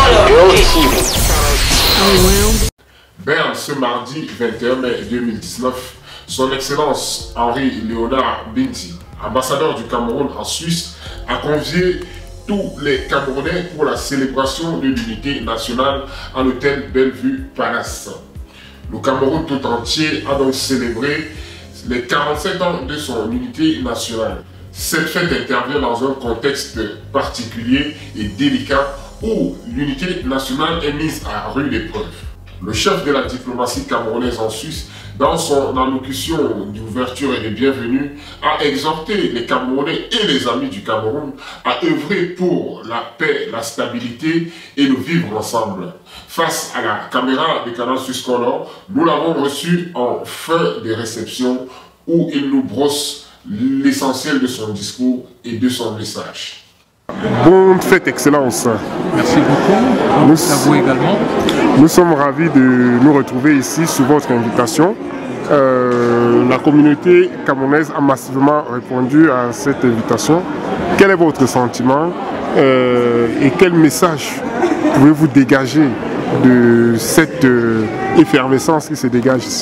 Berne, ce mardi 21 mai 2019, son Excellence Henri Léonard Binti, ambassadeur du Cameroun en Suisse, a convié tous les Camerounais pour la célébration de l'unité nationale à l'hôtel Bellevue Palace. Le Cameroun tout entier a donc célébré les 47 ans de son unité nationale. Cette fête intervient dans un contexte particulier et délicat où l'unité nationale est mise à rude épreuve. Le chef de la diplomatie camerounaise en Suisse, dans son allocution d'ouverture et de bienvenue, a exhorté les Camerounais et les amis du Cameroun à œuvrer pour la paix, la stabilité et le vivre ensemble. Face à la caméra de Canal Suisse Color, nous l'avons reçu en fin de réception où il nous brosse l'essentiel de son discours et de son message. Bonne fête, Excellence. Merci beaucoup. À vous également. Nous sommes ravis de nous retrouver ici sous votre invitation. La communauté camerounaise a massivement répondu à cette invitation. Quel est votre sentiment et quel message pouvez-vous dégager de cette effervescence qui se dégage ici?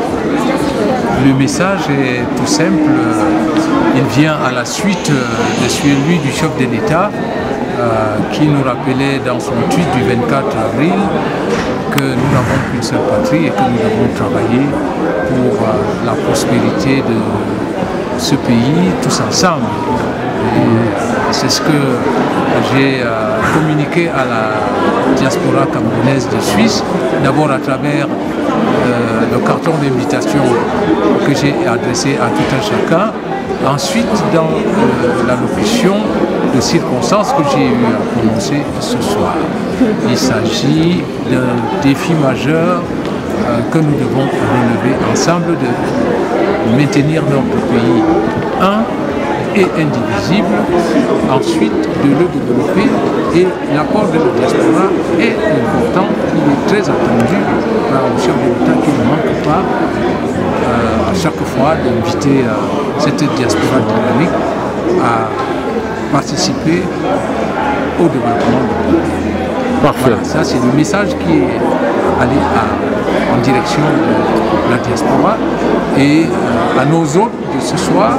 Le message est tout simple. Il vient à la suite de celui du chef de l'État qui nous rappelait dans son tweet du 24 avril que nous n'avons qu'une seule patrie et que nous devons travailler pour la prospérité de ce pays tous ensemble. C'est ce que j'ai communiqué à la diaspora camerounaise de Suisse, d'abord à travers le carton d'invitation que j'ai adressé à tout un chacun, ensuite dans l'allocution de circonstances que j'ai eu à prononcer ce soir. Il s'agit d'un défi majeur que nous devons relever ensemble, de maintenir notre pays un et indivisible, ensuite de le développer, et l'apport de la diaspora est important, il est très attendu par le chef de l'État qui ne manque pas à chaque fois d'inviter cette diaspora dynamique à participer au développement du pays. Parfait. Voilà, ça c'est le message qui est allé en direction de la diaspora et à nos hôtes de ce soir.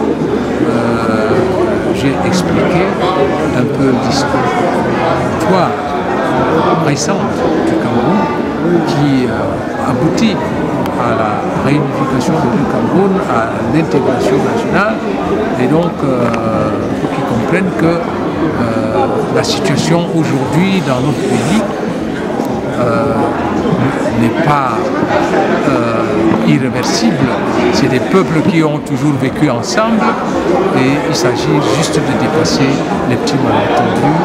J'ai expliqué un peu l'histoire récente du Cameroun qui aboutit à la réunification du Cameroun, à l'intégration nationale, et donc pour qu'ils comprennent que la situation aujourd'hui dans notre pays n'est pas irréversible. C'est des peuples qui ont toujours vécu ensemble et il s'agit juste de dépasser les petits malentendus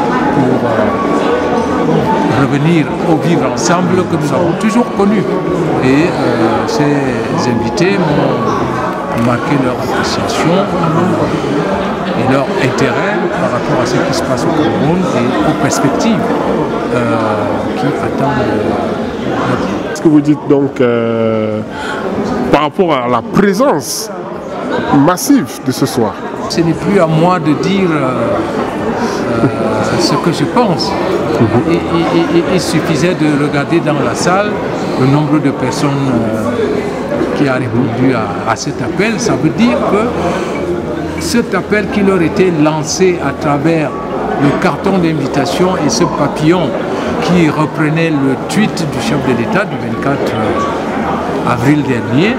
pour revenir au vivre ensemble que nous avons toujours connu. Et ces invités m'ont marqué leur appréciation et leur intérêt par rapport à ce qui se passe au Cameroun et aux perspectives qui attendent notre pays. Ce que vous dites donc par rapport à la présence massive de ce soir? Ce n'est plus à moi de dire ce que je pense. Il suffisait de regarder dans la salle le nombre de personnes qui a répondu à cet appel. Ça veut dire que cet appel qui leur était lancé à travers le carton d'invitation et ce papillon qui reprenait le tweet du chef de l'État du 24 avril dernier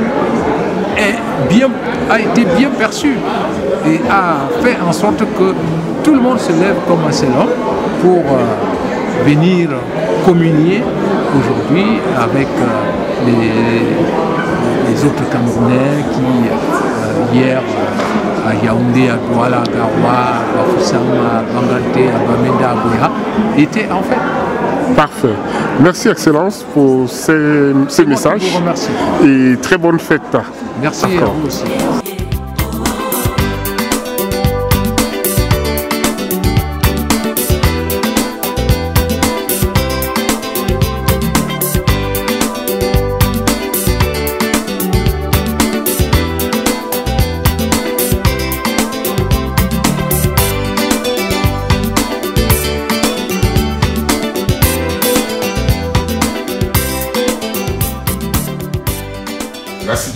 a été bien perçu et a fait en sorte que tout le monde se lève comme un seul homme pour venir communier aujourd'hui avec les autres Camerounais qui hier à Yaoundé, à Douala, à Garoua, à Bafoussam, à Bangante, à Bamenda, à Bouya, étaient en fait. Parfait. Merci Excellence pour ces messages. Je vous remercie. Et très bonne fête. Merci à vous aussi.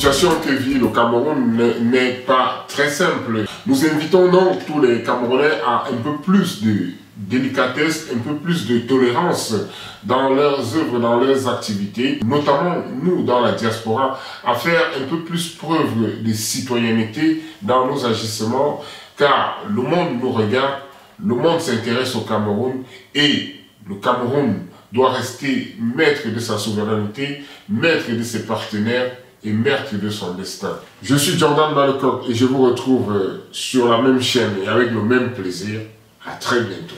situation que vit le Cameroun n'est pas très simple. Nous invitons donc tous les Camerounais à un peu plus de délicatesse, un peu plus de tolérance dans leurs œuvres, dans leurs activités, notamment nous dans la diaspora, à faire un peu plus preuve de citoyenneté dans nos agissements, car le monde nous regarde, le monde s'intéresse au Cameroun et le Cameroun doit rester maître de sa souveraineté, maître de ses partenaires et maître de son destin. Je suis Jordan Balcoq et je vous retrouve sur la même chaîne et avec le même plaisir. À très bientôt.